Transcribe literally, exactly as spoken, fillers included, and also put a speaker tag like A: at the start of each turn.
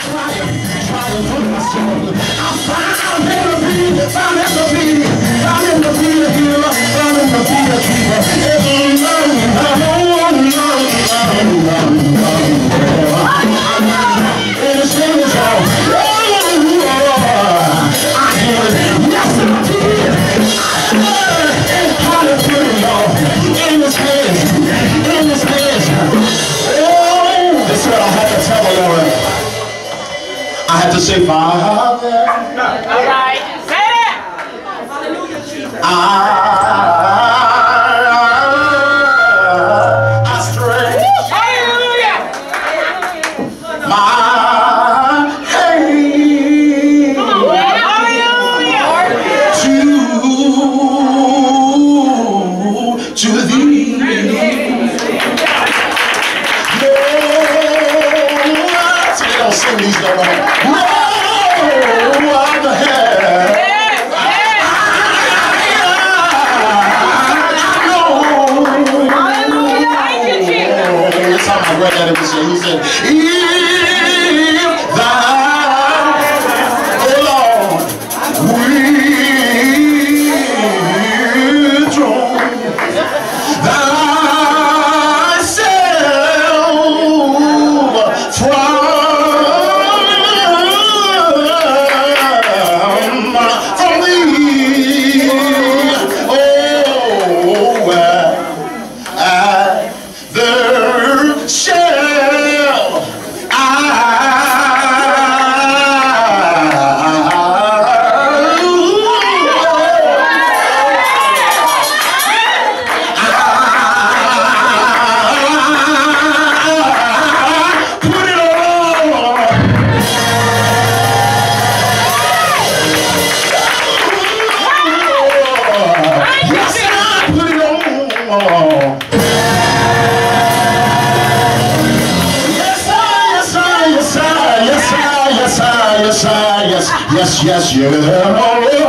A: trying for my soul. I found in the beat, found in the beat, found in the beat of healer, found in the beat of keeper. In the singers all, I hear it, yes I did. How to put it all in his hands, in his hands. Oh, that's what I had to tell the Lord. I had to say, Father.
B: All right, say it.
A: I, I stretch my hand to, to thee. Don't sing these no more. No other hand. That's how my granddaddy would say. He said, if thou, oh Lord, withdraw thyself from yes, yes, yes, yes.